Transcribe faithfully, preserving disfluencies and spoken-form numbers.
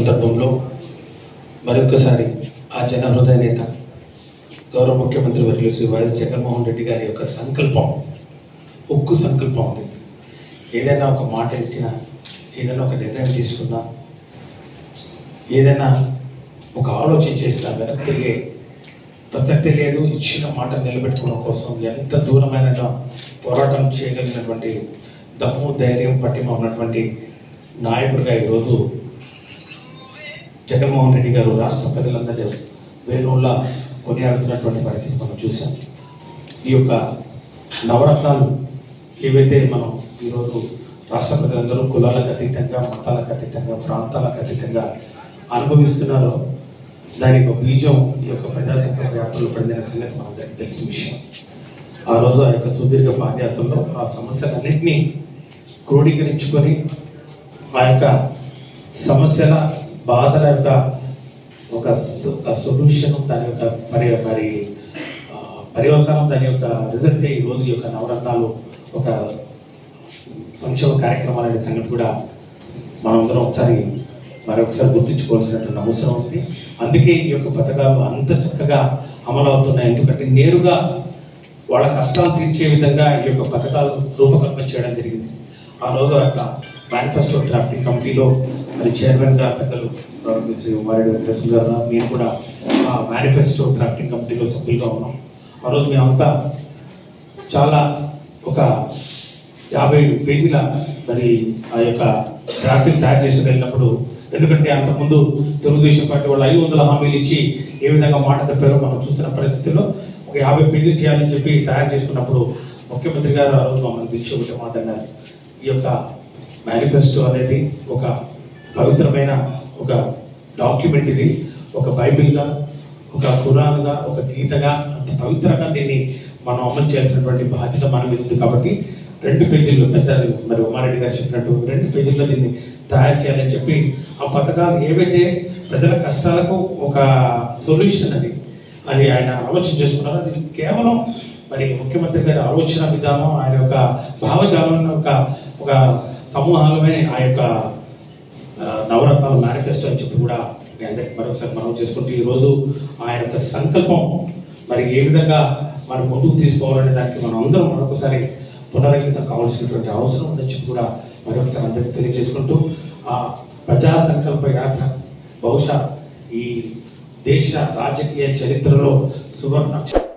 సందర్భంలో మరొకసారి ఆ జన హృదయ నేత గౌరవ ముఖ్యమంత్రి వర్యులు శ్రీ వైఎస్ జగన్మోహన్ రెడ్డి గారి యొక్క సంకల్పం, ఉక్కు సంకల్పం ఉంది. ఏదైనా ఒక మాట ఇచ్చినా, ఏదైనా ఒక నిర్ణయం తీసుకున్నా, ఏదైనా ఒక ఆలోచన చేసినా వెనక్కి తిరిగే ప్రసక్తి లేదు. ఇచ్చిన మాట నిలబెట్టుకోవడం కోసం ఎంత దూరమైన పోరాటం చేయగలిగినటువంటి దమ్ము, ధైర్యం, పట్టిమ ఉన్నటువంటి నాయకుడిగా ఈరోజు జగన్మోహన్ రెడ్డి గారు రాష్ట్ర ప్రజలందరూ వేణువుల్లా కొనియాడుతున్నటువంటి పరిస్థితి మనం చూసాం. ఈ యొక్క నవరత్నాలు ఏవైతే మనం ఈరోజు రాష్ట్ర ప్రజలందరూ కులాలకు అతీతంగా, మతాలకు అతీతంగా, ప్రాంతాలకు అతీతంగా అనుభవిస్తున్నారో దానికి ఒక బీజం ఈ యొక్క ప్రజాసంకల్ప యాత్రలు పడిన సంగతి మనందరికీ తెలిసిన విషయం. ఆ రోజు ఆ యొక్క సుదీర్ఘ పాదయాత్రలో ఆ సమస్యలన్నింటినీ క్రోడీకరించుకొని ఆ యొక్క సమస్యల బాధల యొక్క ఒక సొల్యూషన్, దాని యొక్క మరి మరి పర్యవసానం, దాని యొక్క రిజల్టే ఈరోజు ఈ యొక్క నవరత్నాలు ఒక సంక్షేమ కార్యక్రమాలు అనే సంగతి కూడా మనందరం ఒకసారి మరొకసారి గుర్తించుకోవాల్సినటువంటి అవసరం ఉంది. అందుకే ఈ యొక్క పథకాలు అంత చక్కగా అమలు అవుతున్నాయి. ఎందుకంటే నేరుగా వాళ్ళ కష్టాలు తీర్చే విధంగా ఈ యొక్క పథకాలు రూపకల్పన చేయడం జరిగింది. ఆ రోజు ఆ యొక్క మేనిఫెస్టో డ్రాఫ్టింగ్ కమిటీలో మరి చైర్మన్గా పెద్దలు శ్రీ ఉమారెడ్డి వెంకటేశ్వర గారు, నేను కూడా ఆ మేనిఫెస్టో డ్రాఫ్టింగ్ కమిటీలో సభ్యులుగా ఉన్నాం. ఆ రోజు మేమంతా చాలా ఒక యాభై పేజీల మరి ఆ యొక్క డ్రాఫ్టింగ్ తయారు చేసి వెళ్ళినప్పుడు, ఎందుకంటే అంతకుముందు తెలుగుదేశం పార్టీ వాళ్ళు ఐదు వందల హామీలు ఇచ్చి ఏ విధంగా మాట తప్పారో మనం చూసిన పరిస్థితుల్లో ఒక యాభై పేజీలు చేయాలని చెప్పి తయారు చేసుకున్నప్పుడు ముఖ్యమంత్రి గారు ఆ రోజు మమ్మల్ని పిలిచి ఒకటి మాట అన్నారు. ఈ యొక్క మేనిఫెస్టో అనేది ఒక పవిత్రమైన ఒక డాక్యుమెంట్, ఇది ఒక బైబిల్గా, ఒక ఖురాన్గా, ఒక గీతగా, అంత పవిత్రంగా దీన్ని మనం అమలు చేయాల్సినటువంటి బాధ్యత మన మీద ఉంది. కాబట్టి రెండు పేజీల్లో పెద్దలు మరి ఉమారెడ్డి గారు చెప్పినట్టు రెండు పేజీల్లో దీన్ని తయారు చేయాలని చెప్పి ఆ పథకాలు ఏవైతే ప్రజల కష్టాలకు ఒక సొల్యూషన్ అది అది ఆయన ఆలోచన చేసుకున్నారు. అది కేవలం మరి ముఖ్యమంత్రి గారి ఆలోచన విధానం, ఆయన యొక్క భావజాలం ఒక ఒక సమూహాలమే ఆ యొక్క నవరత్నాల మేనిఫెస్టో అని చెప్పి కూడా మీ అందరికీ మరొకసారి మనం చేసుకుంటూ ఈరోజు ఆయన యొక్క సంకల్పం మరి ఏ విధంగా మనం ముందుకు తీసుకోవాలనే దానికి మనం అందరం మరొకసారి పునరంకితం కావాల్సినటువంటి అవసరం ఉందని చెప్పి కూడా మరొకసారి అందరికీ తెలియజేసుకుంటూ ఆ ప్రజా సంకల్ప యాత్ర బహుశా ఈ దేశ రాజకీయ చరిత్రలో సువర్ణ